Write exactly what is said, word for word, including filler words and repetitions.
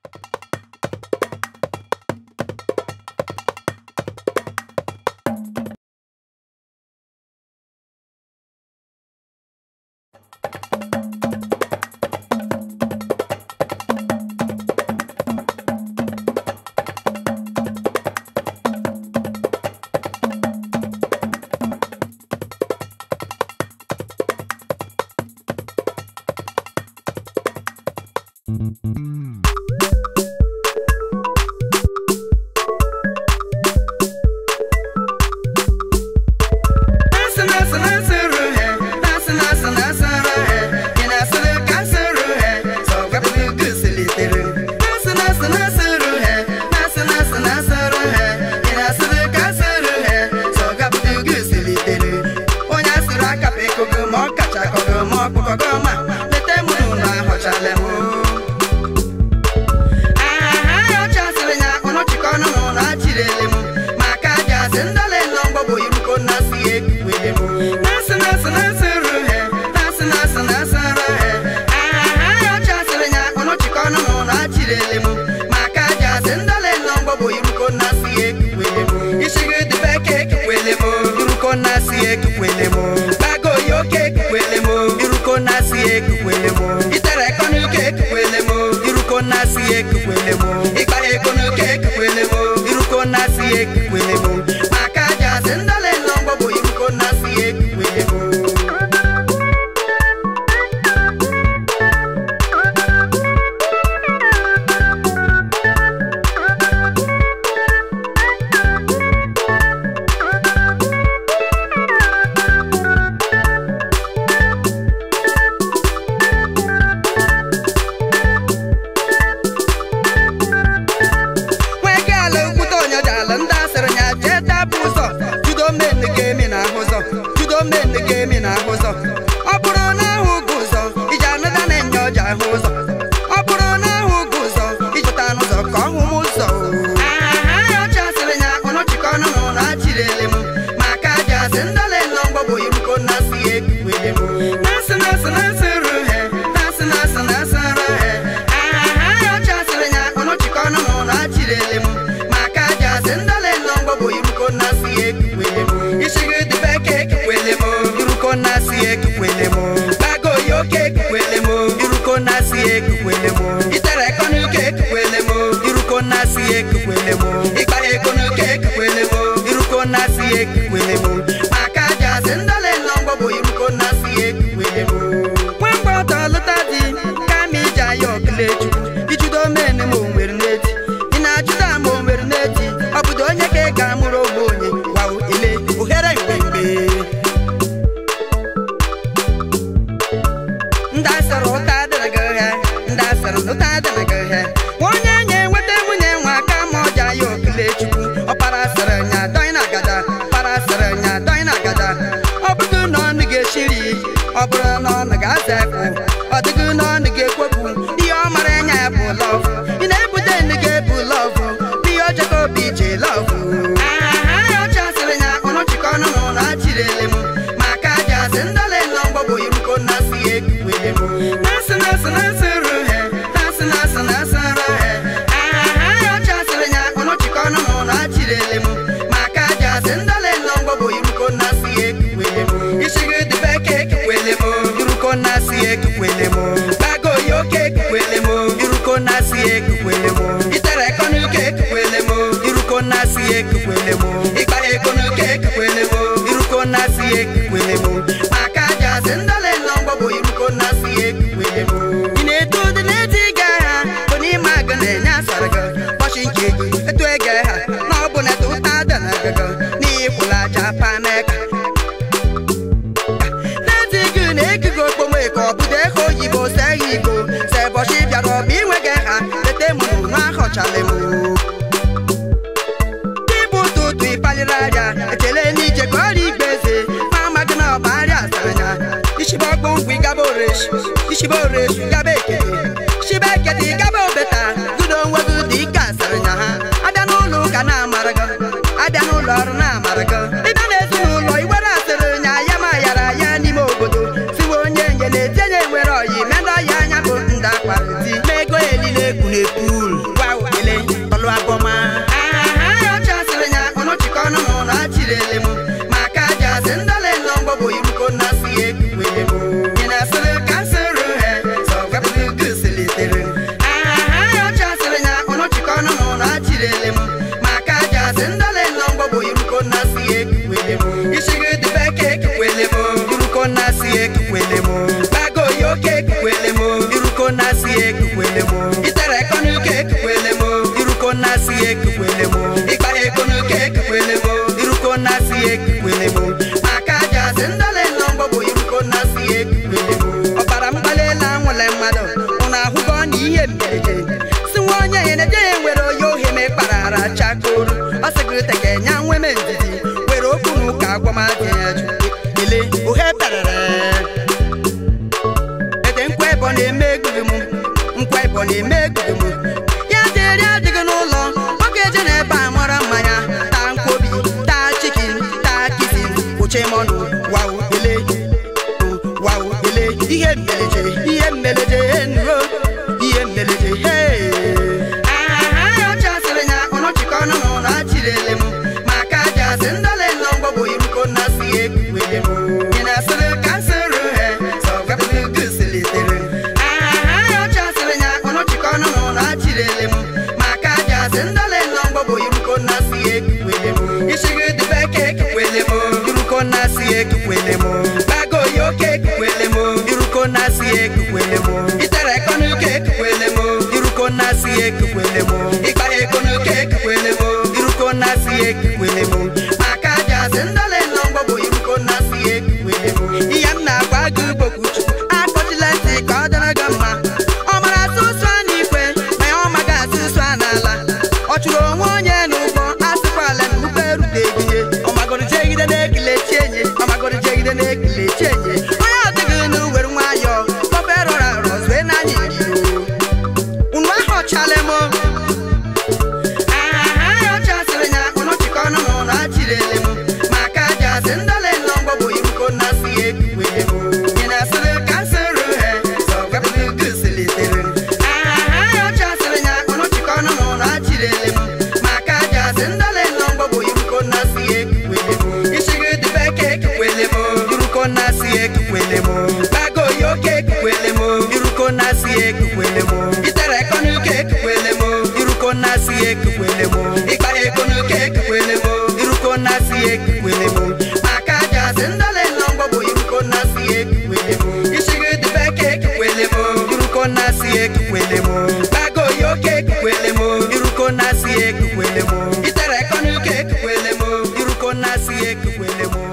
Mego elile kune pool. boni megumu nkwai boni megumu ya dere adigo n'ụlọ oge je na ebe amara mmanya ta nkwobi ta chicken ta kissing uche monu wawu ele wawu ele ihe mmeleje ihe mmeleje enro ihe mmeleje hey ah yo chasere nya ono chikono no na chirele mu maka jase ndale no ngbo iruko na si ekwele mu ina sere cancer he so ga bi gusele tere ah yo chasere nya ono chikono no na chirele mu maka jase ndale no ngbo iruko na si ekwele mu ishige de beke ekwele mu iruko na si ekwele mu bago yo ke ekwele mu iruko na si ekwele mu itere konu ke ekwele mu iruko na si ekwele mu igba ekonu ke ekwele mu iruko na si ekwele mu maka jase ndale no ngbo iruko na si ekwele mu iyam na gwa gu bokuchu akpọchilenti ka ọ dara gamma ọ mara asụsụ n'ikwe ma ọ maga asụsụ n'ala ọ chụrụ onwe onye n'ụgbọ asịkwala n'ugbo erute egiye ọ magoro jegide n'ekele chenye ọ magoro jegide n'ekele chenye onye ọdịghị n'uwere nwayọ kọfere ọra rọzue n'anya iri unu ahụ chale mo aha ya chasịrị nya ụnụ chịkọnụ mụ na chirele m maka jasi ndale nọ mgbọbụ iruko na si ekwele m nye na sịrị kansịrị he sọgabụdị gusilitere aha ya chasịrị nya ụnụ chịkọnụ mụ na chirele m maka jasi ndale nọ mgbọbụ iruko na si ekwele m ishigi dị beke ekwele m iruko na si ekwele m bago yo ke ekwele m iruko na si ekwele m itere kọnụ ke ekwele m iruko na si ekwele m ikpa ekonu ke ekwele m iruko na si ekwele m maka jasi ndale nọ mgbọbụ iruko na si ekwele m ishigi dị beke ekwele m iruko na si ekwele m bago yo ke ekwele m iruko na si ekwele m itere kọnụ ke ekwele m iruko na si ekwele m